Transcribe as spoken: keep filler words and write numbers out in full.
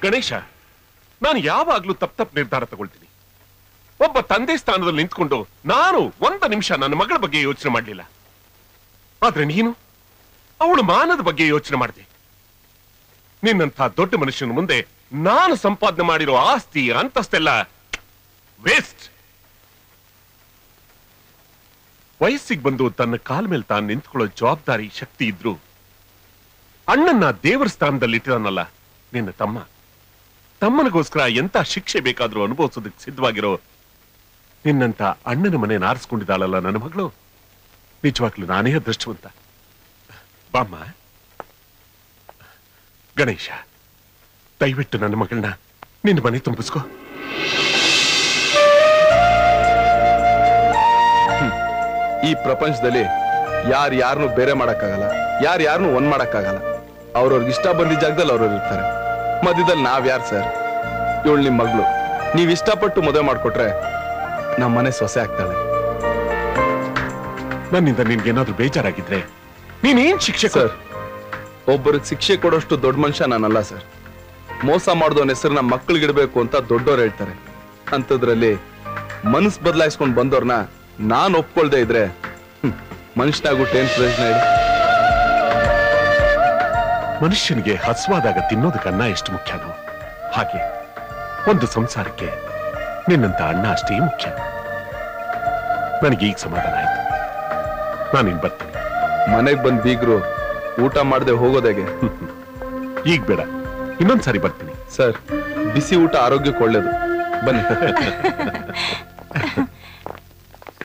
ಗಣೇಶ, ನಾನು ಯಾವಾಗ್ಲೂ ತಪ್ಪ ತಪ್ಪು ನಿರ್ಧಾರ ತಗೊಳ್ತೀನಿ. ಒಬ್ಬ ತಂದೆ ಸ್ಥಾನದಲ್ಲಿ ನಿಂತ್ಕೊಂಡು ನಾನು ಒಂದು ನಿಮಿಷ ನನ್ನ ಮಗಳ ಬಗ್ಗೆ ಯೋಚನೆ ಮಾಡಲಿಲ್ಲ. ಆದ್ರೆ ನೀನು ಅವಳು ಮಾನದ ಬಗ್ಗೆ ಯೋಚನೆ ಮಾಡಿದೆ. ನಿನ್ನಂಥ ದೊಡ್ಡ ಮನುಷ್ಯನ ಮುಂದೆ ನಾನು ಸಂಪಾದನೆ ಮಾಡಿರೋ ಆಸ್ತಿ ಅಂತಸ್ತೆಲ್ಲ ವೇಸ್ಟ್. ವಯಸ್ಸಿಗೆ ಬಂದು ತನ್ನ ಕಾಲ ಮೇಲೆ ತಾನು ನಿಂತ್ಕೊಳ್ಳೋ ಜವಾಬ್ದಾರಿ ಶಕ್ತಿ ಇದ್ರು ಅಣ್ಣನ್ನ ದೇವರ ಸ್ಥಾನದಲ್ಲಿ ಇಟ್ಟಿದಾನಲ್ಲ ನಿನ್ನ ತಮ್ಮ. ತಮ್ಮನಿಗೋಸ್ಕರ ಎಂತ ಶಿಕ್ಷೆ ಬೇಕಾದ್ರೂ ಅನುಭವಿಸೋದಕ್ಕೆ ಸಿದ್ಧವಾಗಿರೋ ನಿನ್ನಂತ ಅಣ್ಣನ ಮನೆ ನಾರಿಸ್ಕೊಂಡಿದ್ದಾಳಲ್ಲ ನನ್ನ ಮಗಳು. ನಿಜವಾಗ್ಲೂ ನಾನೇ ಅದೃಷ್ಟವಂತ. ಬಾಮ್ಮ. ಗಣೇಶ, ದಯವಿಟ್ಟು ನನ್ನ ಮಗಳನ್ನ ನಿನ್ನ ಮನೆ ತುಂಬಿಸ್ಕೋ. ಈ ಪ್ರಪಂಚದಲ್ಲಿ ಯಾರು ಯಾರನ್ನು ಬೇರೆ ಮಾಡಕ್ಕಾಗಲ್ಲ, ಯಾರು ಯಾರನ್ನು ಒಂದ್ ಮಾಡಕ್ಕಾಗಲ್ಲ. ಅವ್ರವ್ರಿಗೆ ಇಷ್ಟ ಬಂದಿದ್ದ ಜಾಗದಲ್ಲಿ ಅವ್ರವ್ರು ಇರ್ತಾರೆ. ಮಧ್ಯದಲ್ಲಿ ನಾವ್ ಯಾರು ಸರ್? ಇವಳು ನಿಮ್ ಮಗಳು. ನೀವ್ ಇಷ್ಟಪಟ್ಟು ಮದುವೆ ಮಾಡ್ಕೊಟ್ರೆ ನಮ್ಮ ಮನೆ ಸೊಸೆ ಆಗ್ತಾಳೆ. ನನ್ನಿಂದ ನಿನ್ಗೇನಾದ್ರೂ ಬೇಜಾರಾಗಿದ್ರೆ ನೀನೇನ್ ಶಿಕ್ಷೆ ಸರ್? ಒಬ್ಬರಿಗೆ ಶಿಕ್ಷೆ ಕೊಡೋಷ್ಟು ದೊಡ್ಡ ಮನುಷ್ಯ ನಾನಲ್ಲ ಸರ್. ಮೋಸ ಮಾಡ್ದವನ ಹೆಸರನ್ನ ಮಕ್ಕಳಿಗಿಡ್ಬೇಕು ಅಂತ ದೊಡ್ಡವ್ರು ಹೇಳ್ತಾರೆ. ಅಂಥದ್ರಲ್ಲಿ ಮನಸ್ ಬದಲಾಯಿಸ್ಕೊಂಡು ಬಂದವ್ರನ್ನ ನಾನ್ ಒಪ್ಕೊಳ್ದೆ ಇದ್ರೆ ಮನುಷ್ಯನಾಗ್ಬಿಟ್ಟು ಏನ್ ಪ್ರಯೋಜನ ಹೇಳಿ? ಮನುಷ್ಯನಿಗೆ ಹಸುವಾದಾಗ ತಿನ್ನೋದಕ್ಕೆ ಅನ್ನ ಎಷ್ಟು ಮುಖ್ಯನೋ ಹಾಗೆ ಒಂದು ಸಂಸಾರಕ್ಕೆ ನಿನ್ನಂತ ಅಣ್ಣ ಅಷ್ಟೇ ಮುಖ್ಯ. ನನಗೆ ಈಗ ಸಮಾಧಾನ ಆಯ್ತು. ನಾನಿನ್ ಬರ್ತೀನಿ. ಮನೆಗ್ ಬಂದ್ ಬೀಗ್ರು ಊಟ ಮಾಡದೆ ಹೋಗೋದಾಗೆ? ಈಗ ಬೇಡ, ಇನ್ನೊಂದ್ಸಾರಿ ಬರ್ತೀನಿ. ಸರ್, ಬಿಸಿ ಊಟ ಆರೋಗ್ಯಕ್ಕೆ ಒಳ್ಳೇದು. ಬನ್ನಿ.